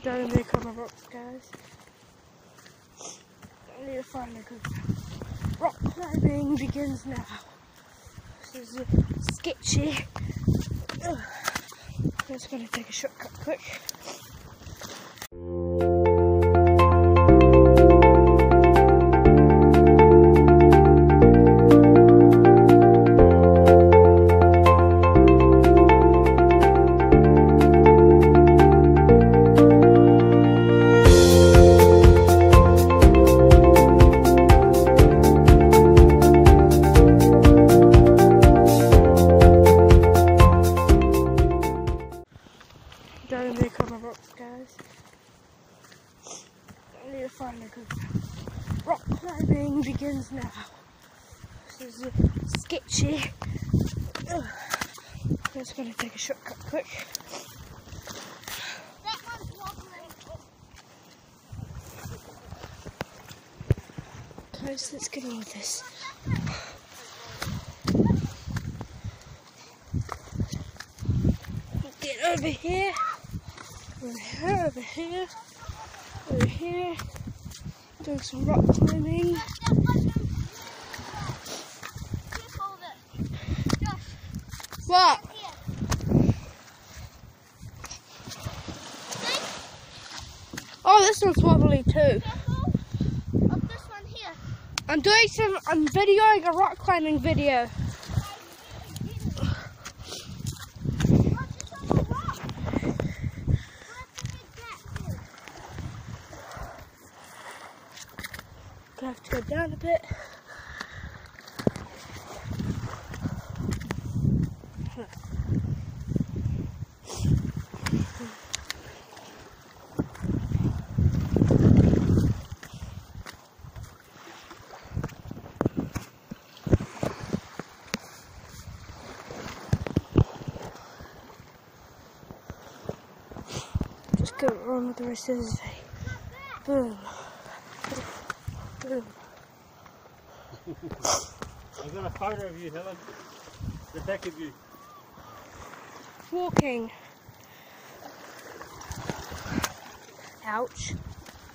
Down there, come on rocks, guys. I need to find a good rock climbing begins now. This is sketchy. I'm just going to take a shortcut quick. Down there, come on rocks, guys. I need to find a good rock climbing begins now. This is sketchy. I'm just going to take a shortcut quick. That one's wobbling. Guys, let's get on with this. Get over here. Over here, over here, doing some rock climbing. What? Oh, this one's wobbly too. Of this one here. I'm videoing a rock climbing video. I have to go down a bit. Just go on with the rest of the day. Boom. Boom. I've got a photo of you, Helen. The back of you. Walking. Ouch.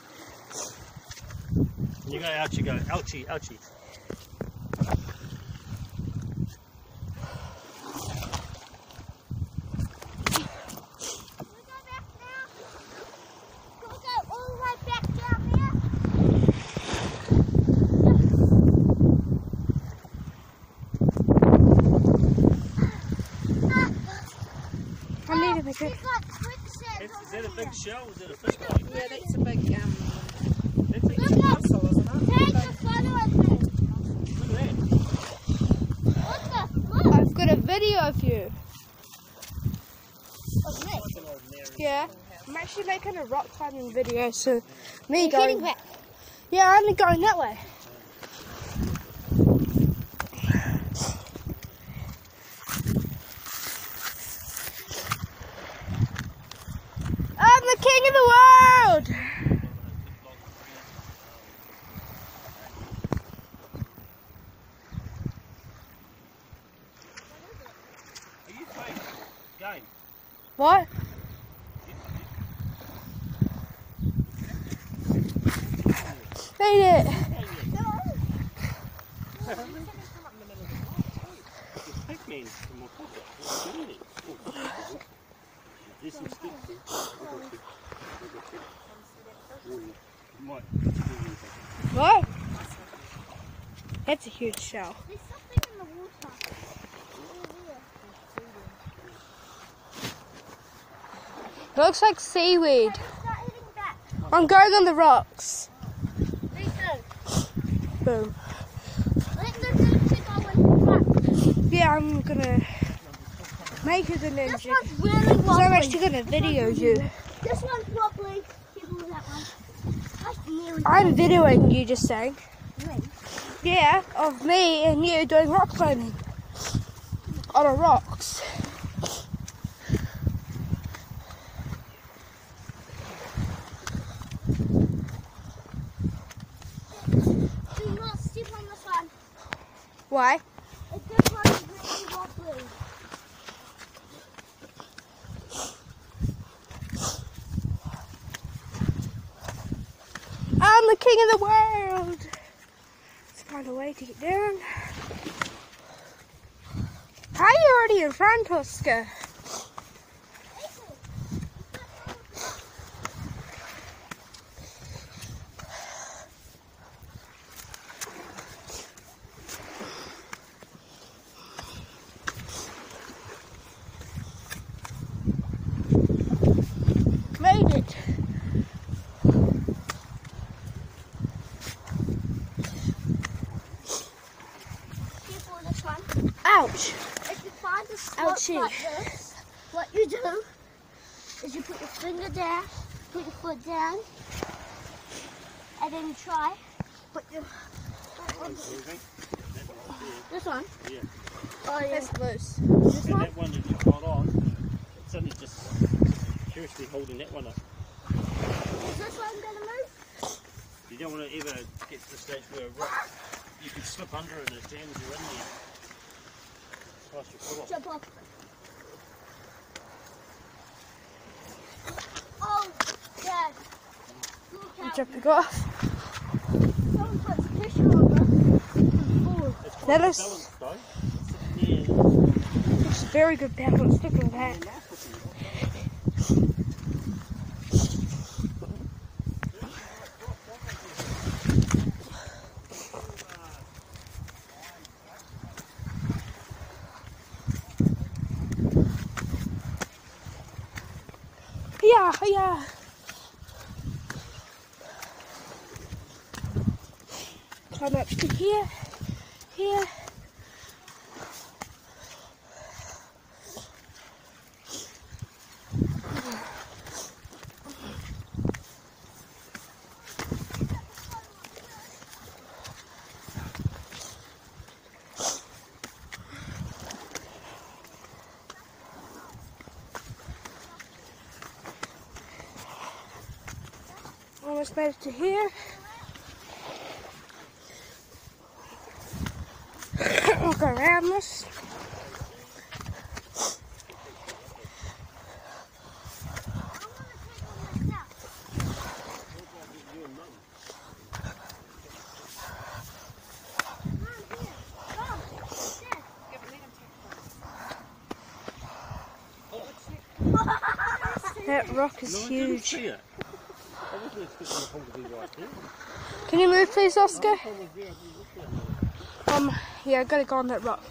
You go ouchie, go ouchie, ouchie. Got quicksand. Is that a big shell? Is that a fish body? Yeah, that's a big, That's a big mussel, isn't it? Take a photo of me. Look at that. Look. I've got a video of you. Of me. That's an ordinary. Yeah. I'm actually making a rock climbing video, so me You're going. heading back. Yeah, I'm going that way. I'm the king of the world! Are you playing game? What? Eat it! Pac-Man from my pocket. What's doing it? Oh, there's some sticks there. What? That's a huge shell. There's something in the water. Looks like seaweed. Start heading back. I'm going on the rocks. Me too. Boom. Let the ninja go in front. Yeah, I'm gonna make it a This ninja. one's really So I'm wobbly. actually gonna video you. This one's wobbly. People with that one. That's nearly I'm videoing you just saying. me. Yeah, of me and you doing rock climbing on the rocks. Do not step on this one. Why? This one is really wobbly. the king of the world. Let's find a way to get down. How are you already in front, Oscar? Made it. Careful with this one. Ouch. If you find a spot Ouchie. like this, what you do is you put your finger down, put your foot down, and then you try. Put your this one. Yeah. Oh yeah. That's loose. This And one. that one that you got on, it's only just curiously holding that one up. Is this one gonna move? You don't want to ever get to the stage where a rock, you can slip under and it jams you in there. Slice your foot off. Jump off. Oh, Dad. Look out. Jumping off. Someone puts pressure on them. Forward. It's quite That a is- balance though. It's sitting there. It's very good balance. Look at that. Yeah, yeah. Climb up to here, here. Almost made it to here. I'll go around this. That rock is No, I didn't huge. see it. I wasn't expecting the hole to be right there. Can you move please, Oscar? The hole was there, I was looking at it. Yeah, I gotta go on that rock.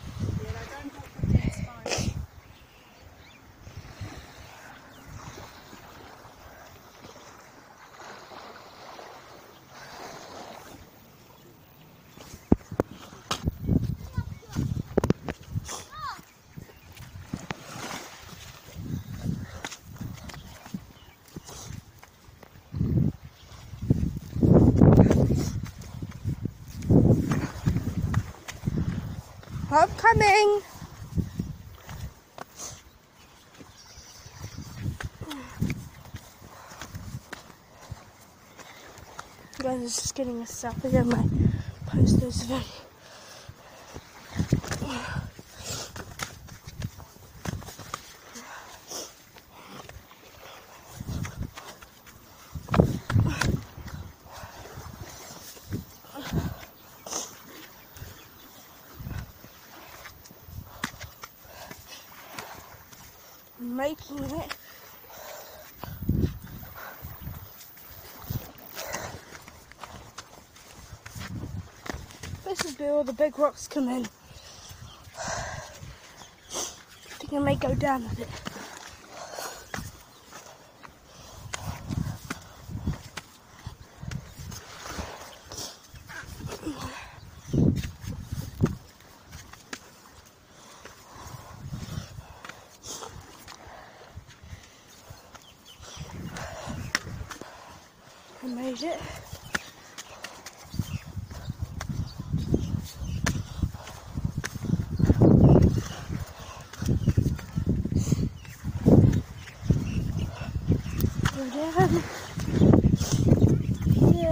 I'm coming. Guys, just getting a selfie on my post this video. Making it. This is where all the big rocks come in. I think I may go down a bit. I made it. Go down. Yeah.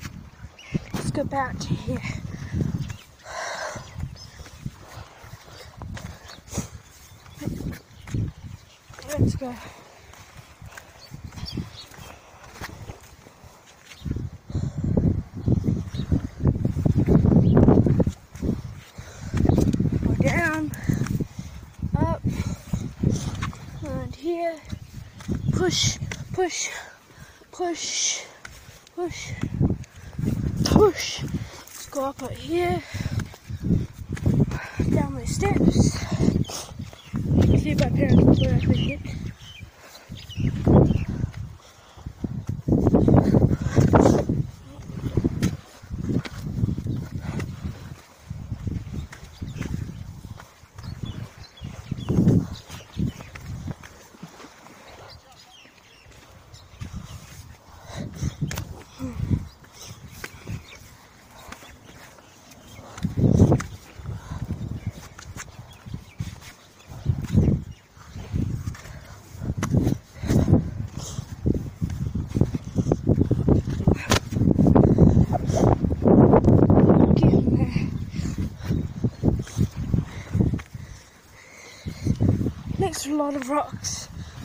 Let's go back to here. go. Go down, up, and here. Push, push, push, push, push. Let's go up right here. Down my steps. See my parents were up here. Next to a lot of rocks.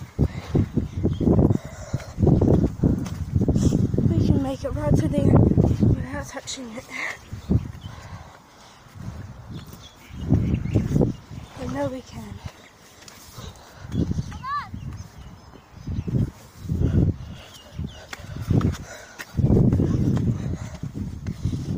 We can make it right to there without touching it. I know we can.